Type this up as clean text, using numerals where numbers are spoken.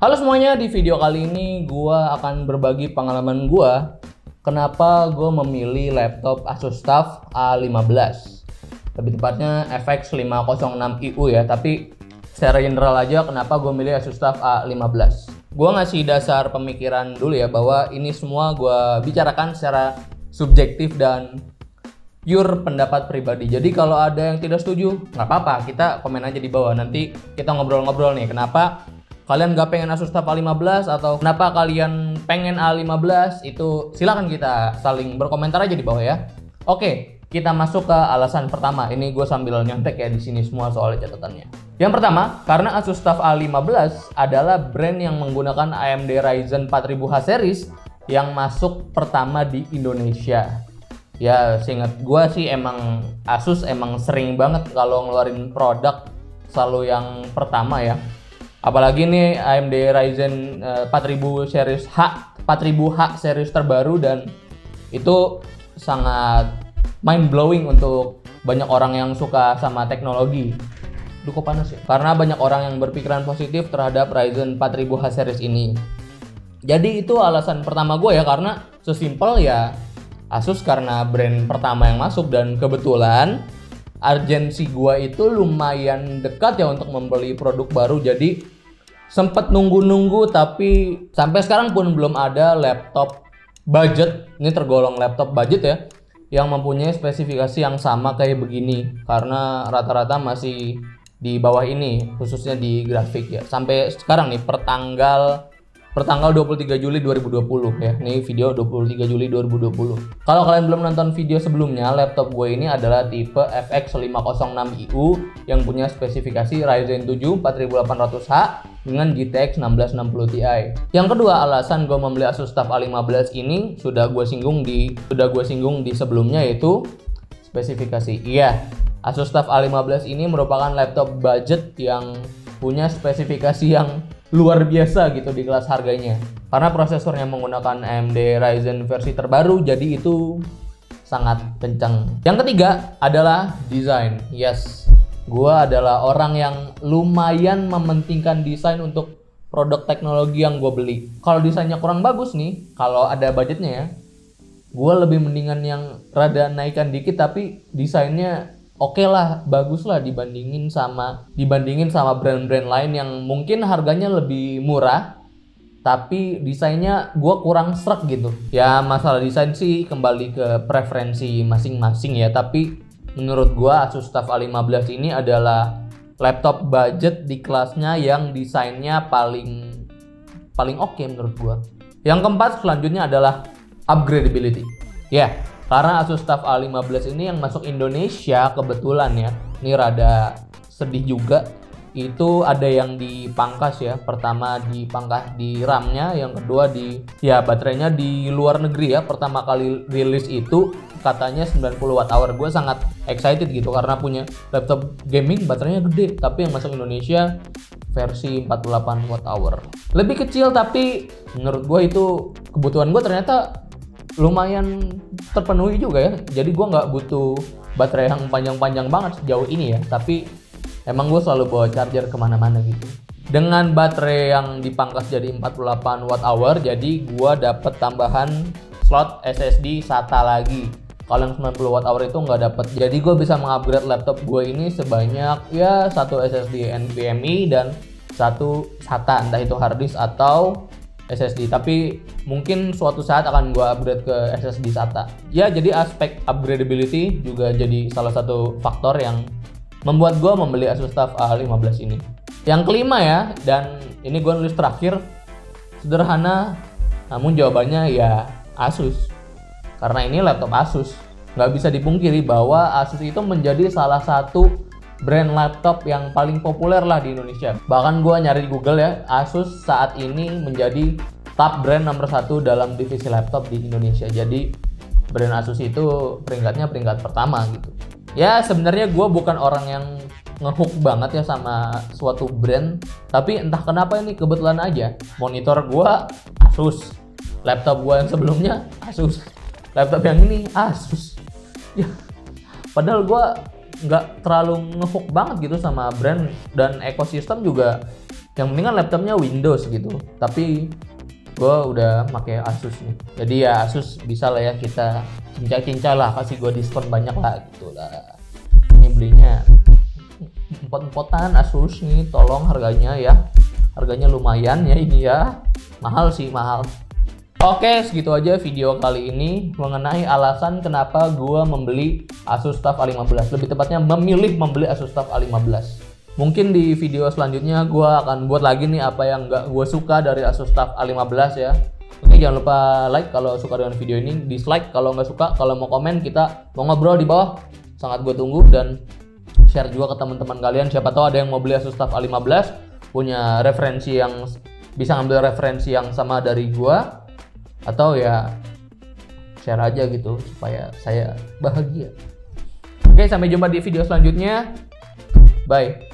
Halo semuanya, di video kali ini gua akan berbagi pengalaman gua kenapa gue memilih laptop Asus TUF A15. Lebih tepatnya FX 506IU ya, tapi secara general aja kenapa gue milih Asus TUF A15. Gue ngasih dasar pemikiran dulu ya, bahwa ini semua gue bicarakan secara subjektif dan pure pendapat pribadi. Jadi kalau ada yang tidak setuju, nggak apa-apa, kita komen aja di bawah. Nanti kita ngobrol-ngobrol nih, kenapa kalian nggak pengen Asus TUF A15 atau kenapa kalian pengen A15, itu silakan kita saling berkomentar aja di bawah ya. Oke, kita masuk ke alasan pertama. Ini gue sambil nyontek ya di sini semua soal catatannya. Yang pertama, karena Asus TUF A15 adalah brand yang menggunakan AMD Ryzen 4000H series yang masuk pertama di Indonesia. Ya, seingat gue sih emang Asus emang sering banget kalau ngeluarin produk selalu yang pertama ya. Apalagi nih AMD Ryzen 4000 series H, 4000H series terbaru, dan itu sangat mind blowing untuk banyak orang yang suka sama teknologi. Duh, kok panas ya? Karena banyak orang yang berpikiran positif terhadap Ryzen 4000H series ini. Jadi itu alasan pertama gue ya, karena sesimpel ya Asus karena brand pertama yang masuk, dan kebetulan urgensi gua itu lumayan dekat ya untuk membeli produk baru. Jadi sempet nunggu-nunggu, tapi sampai sekarang pun belum ada laptop budget, ini tergolong laptop budget ya, yang mempunyai spesifikasi yang sama kayak begini, karena rata-rata masih di bawah ini, khususnya di grafik ya. Sampai sekarang nih per tanggal 23 Juli 2020 ya. Ini video 23 Juli 2020. Kalau kalian belum nonton video sebelumnya, laptop gue ini adalah tipe FX 506IU yang punya spesifikasi Ryzen 7 4800H dengan GTX 1660 Ti. Yang kedua alasan gue membeli Asus TUF A15 ini sudah gue singgung di sebelumnya, yaitu spesifikasi. Iya, Asus TUF A15 ini merupakan laptop budget yang punya spesifikasi yang luar biasa gitu di kelas harganya, karena prosesornya menggunakan AMD Ryzen versi terbaru, jadi itu sangat kencang. Yang ketiga adalah desain. Yes, gua adalah orang yang lumayan mementingkan desain untuk produk teknologi yang gue beli. Kalau desainnya kurang bagus nih, kalau ada budgetnya ya, gua lebih mendingan yang rada naikkan dikit tapi desainnya oke lah, bagus lah dibandingin sama brand-brand lain yang mungkin harganya lebih murah tapi desainnya gue kurang srek gitu ya. Masalah desain sih kembali ke preferensi masing-masing ya, tapi menurut gue Asus TUF A15 ini adalah laptop budget di kelasnya yang desainnya paling oke menurut gue. Yang keempat selanjutnya adalah upgradability ya. Karena Asus TUF A15 ini yang masuk Indonesia kebetulan ya, ini rada sedih juga, itu ada yang dipangkas ya. Pertama dipangkas di RAM-nya, yang kedua baterainya di luar negeri ya. Pertama kali rilis itu katanya 90 Wh. Gue sangat excited gitu karena punya laptop gaming baterainya gede, tapi yang masuk Indonesia versi 48 Wh. Lebih kecil, tapi menurut gue itu kebutuhan gue ternyata lumayan terpenuhi juga ya. Jadi gue nggak butuh baterai yang panjang-panjang banget sejauh ini ya, tapi emang gue selalu bawa charger kemana-mana gitu. Dengan baterai yang dipangkas jadi 48 Wh, jadi gue dapet tambahan slot SSD SATA lagi. Kalau yang 90 Wh itu nggak dapet. Jadi gue bisa mengupgrade laptop gue ini sebanyak ya satu SSD NVMe dan satu SATA, entah itu hard disk atau SSD, tapi mungkin suatu saat akan gue upgrade ke SSD SATA. Ya, jadi aspek upgradability juga jadi salah satu faktor yang membuat gue membeli Asus TUF A15 ini. Yang kelima ya, dan ini gue nulis terakhir, sederhana namun jawabannya ya Asus. Karena ini laptop Asus, nggak bisa dipungkiri bahwa Asus itu menjadi salah satu brand laptop yang paling populer lah di Indonesia. Bahkan gue nyari di Google ya, Asus saat ini menjadi top brand nomor 1 dalam divisi laptop di Indonesia. Jadi brand Asus itu peringkatnya peringkat pertama gitu. Ya sebenarnya gue bukan orang yang ngehook banget ya sama suatu brand, tapi entah kenapa ini kebetulan aja monitor gue Asus, laptop gue yang sebelumnya Asus, laptop yang ini Asus. Ya padahal gue nggak terlalu ngehook banget gitu sama brand, dan ekosistem juga Yang penting kan laptopnya Windows gitu, tapi gue udah pakai Asus nih. Jadi ya Asus bisa lah ya kita cincai-cincai lah, kasih gue diskon banyak lah gitu lah. Ini belinya empot-empotan Asus nih, tolong harganya ya. Harganya lumayan ya ini ya. Mahal sih, mahal. Oke, segitu aja video kali ini mengenai alasan kenapa gue membeli Asus TUF A15. Lebih tepatnya memilih membeli Asus TUF A15. Mungkin di video selanjutnya gue akan buat lagi nih apa yang gak gue suka dari Asus TUF A15 ya. Oke, jangan lupa like kalau suka dengan video ini, dislike kalau nggak suka. Kalau mau komen, kita mau ngobrol di bawah, sangat gue tunggu. Dan share juga ke teman-teman kalian, siapa tahu ada yang mau beli Asus TUF A15, punya referensi yang bisa ngambil referensi yang sama dari gue, atau ya share aja gitu supaya saya bahagia. Oke, sampai jumpa di video selanjutnya. Bye.